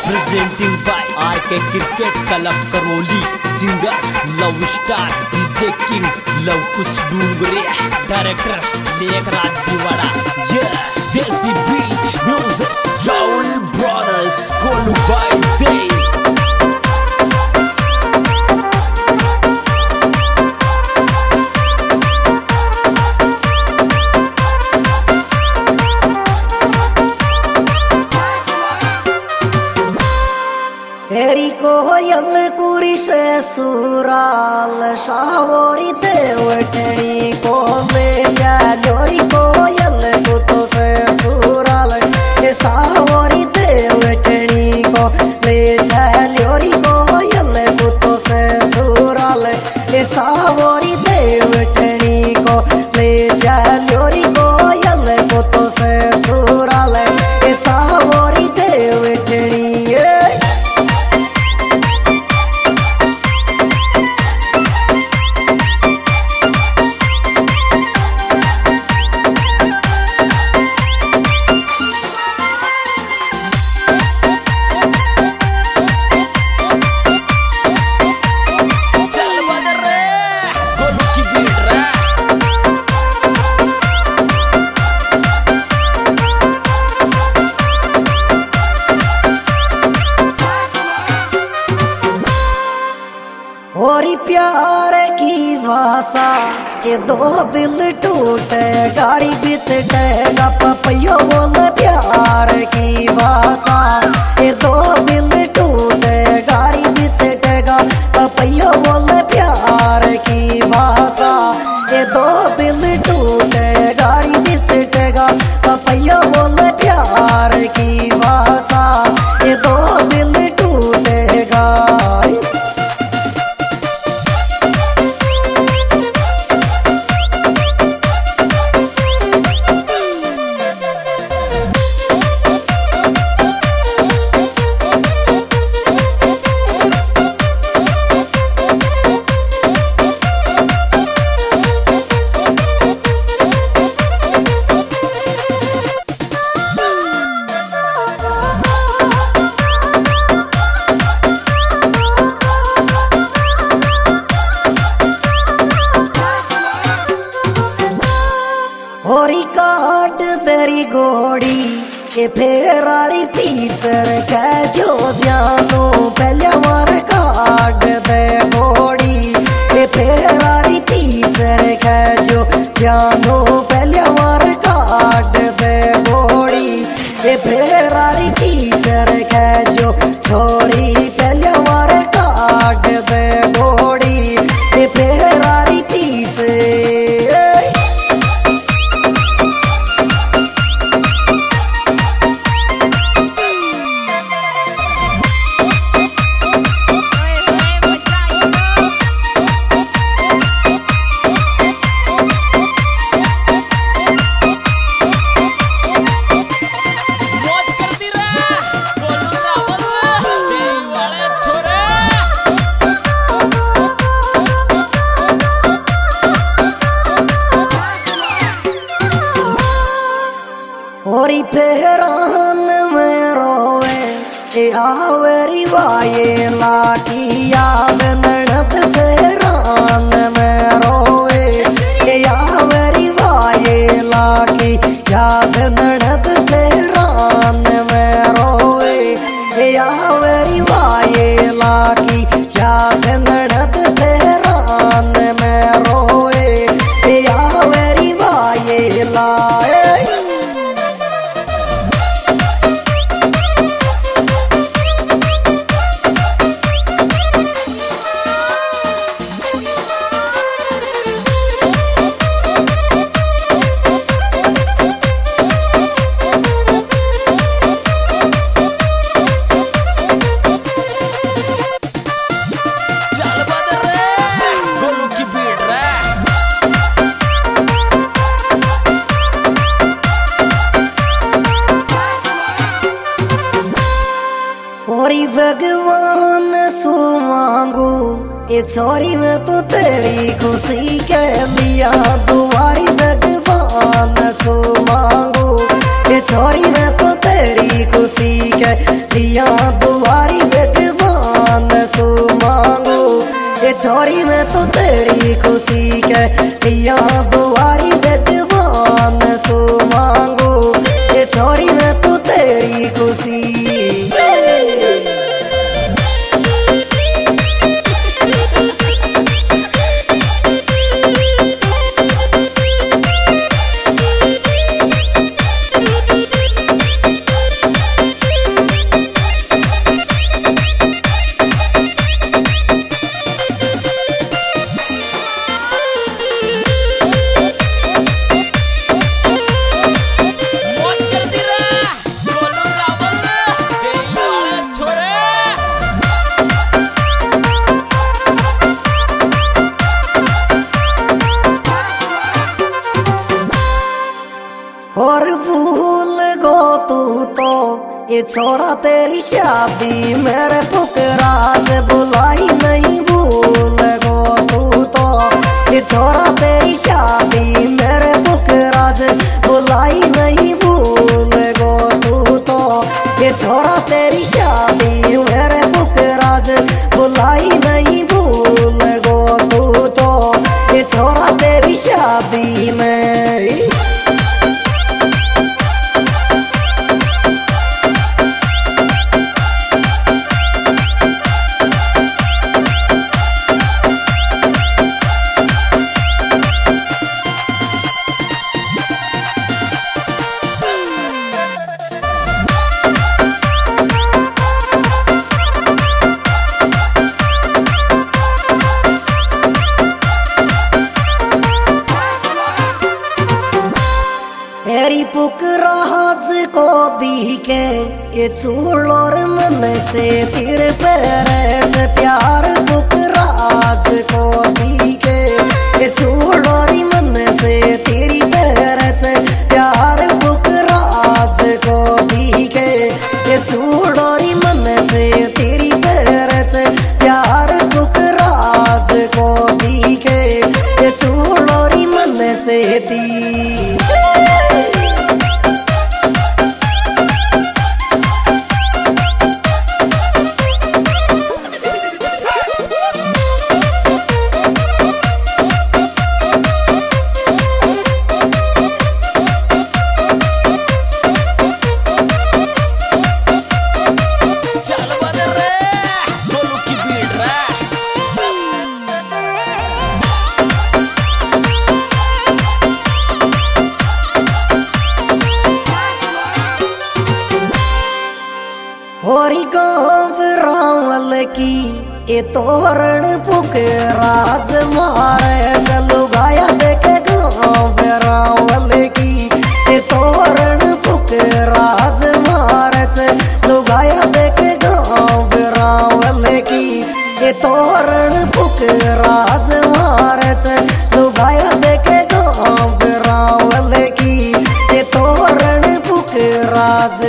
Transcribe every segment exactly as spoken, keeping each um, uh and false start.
Presenting by R K cricket club Karauli, singer love star DJ king Lav Kush Dungre, director Lekhraj Diwada, ये desi beat music Rahul brothers कोलू बाय दे। तेरी कोयल कुरी से सुराल शावरी देवटनी को ले जा लोरी कोयल को तो से सुराल के सावरी देवटनी को ले जा लोरी कोयल को तो से सुराल के सावरी देवटनी को ले जा लोरी कोयल को तो से सुराल के सावरी देवटनी। और प्यार की भाषा ये दो दिल टूटे गाड़ी बिछटेगा पपैयो बोल प्यार की भाषा ये दो दिल टूटे गाड़ी बिछटेगा पपैयो बोल प्यार की भाषा ये दो दिल टूटे गाड़ी बिछटेगा पपैयो बोल प्यार की भाषा ये दो दिल टूटेगा। होरी काट तेरी घोड़ी के फेरारी पीछर के जो जानो पहले मार काट दे घोड़ी के फेरारी पीछर के जो जानो पहले मार काट दे घोड़ी के फेरारी पीछर के जो छोरी पहले मार काट दे घोड़ी के फेरारी पीछे। होरी फेरान में रोवे ए आवरी वाये लाठी याद नड़द फेरान में रोवे ए आवरी वाये लाठी याद नड़द फेरान में रोवे ए आवरी वाये लाठी याद नड़द फेरान में रोवे ए आवरी वाये लाए। होरी भगवान सु मांगू ये छोरी में तो तेरी खुशी के लिया दुआरी भगवान सु मांगू ये छोरी में तो तेरी खुशी के लिया दुआ तेरी खुशी। और भूल गो तू तो ये छोरा तेरी शादी मेरे पुकराज बुलाई नहीं। भूल गो तू तो ये छोरा तेरी शादी मेरे पुकराज बुलाई नहीं। भूल गो तू तो ये छोरा तेरी शादी मेरे पुकराज बुलाई नहीं। भूल गो तू तो ये छोरा तेरी शादी में। तेरी पुकराज को दी के ये चूड़ोर मन से तेरे पैर से प्यार। पुकराज को दी के ये चूड़ोरी मन से तेरी पैर से प्यार। पुकराज को दी के ये चूड़ोरी मन से तेरी पैर से प्यार। पुकराज को दी के ये चूड़ोरी मन से दी। होरी गाँव रावल की ये तोरण पुकराज मारे। चलो गाया देखे गाँव रावल की ये तोरण पुकराज मारे। चलो गाया देखे गाँव रावल की ये तोरण पुकराज मारे। चलो गाया देखे गाँव रावल की ये तोरण पुकराज।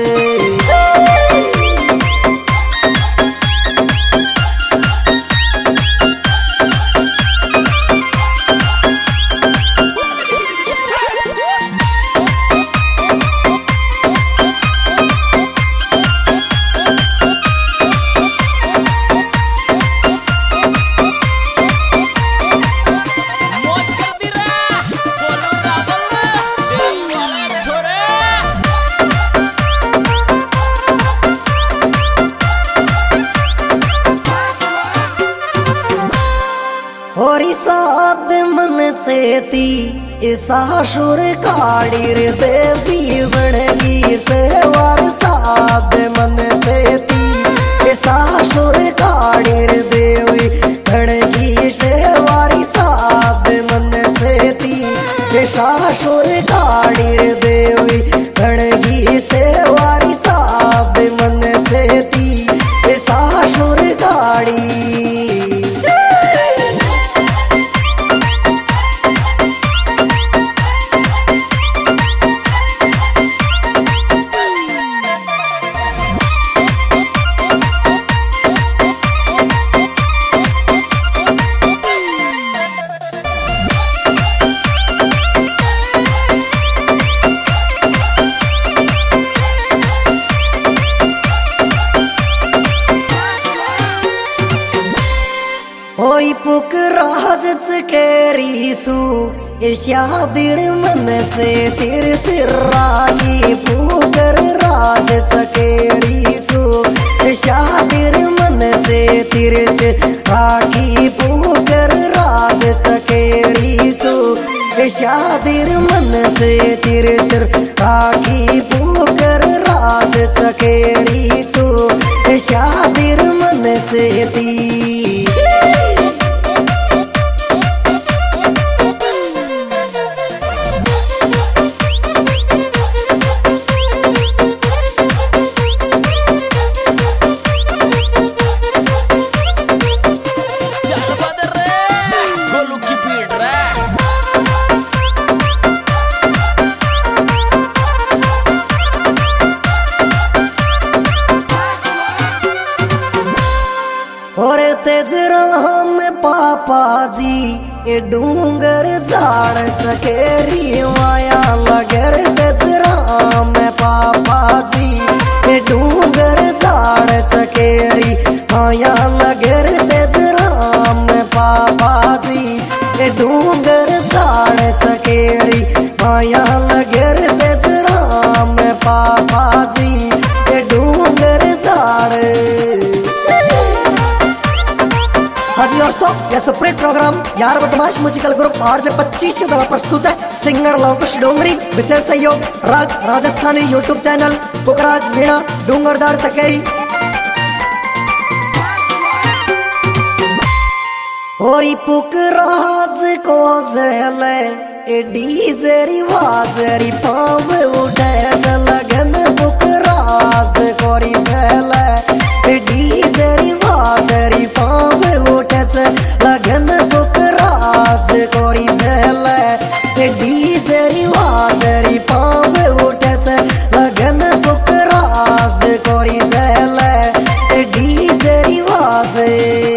होरी साध मन से ती सासुर काड़ी रे देवी बनगी सेवार। साध मन से ती सासुर काड़ी रे देवी बनगी सेवारी। साध मन से ती सासुर काड़ी रे देवी बनगी सेवारी। साध मन से ती सासुर काड़ी। होई पुकराज केरी सू शादिर मन से तिर सिरागी पुकर राज सके। से तेरे सिर राखी पुकर राज चकेरी सो शादिर मन से ती और तेजरा में पापा जी ए डूंगर झाड़ चकेरी माया लगर तेजरा में पापा जी ए डूंगर झाड़ चकेरी माया लगर तेजरा में पापा जी ए डूंगर झाड़ चकेरी माया लगर तेजरा में पापा जी ए डूंगर झाड़। हाँ जी दोस्तों, यह सुप्रीत प्रोग्राम यार बदमाश म्यूजिकल ग्रुप आर जे पच्चीस के द्वारा प्रस्तुत है। सिंगर लवकुश डोंगरी, विशेष सहयोग राज राजस्थानी यूट्यूब चैनल पुखराज वीणा डूंगरदार चकेरी। और पुखराज को जले ए डीजे रिवाजरी पाव उठे लगन पुखराज कोरी जले ए डीजे रिवाजरी पाव लगन पुखराज कोरी जले ए डीजे रिवाजरी पाव उठे लगन पुखराज कोरी जले ए डीजे रिवाज।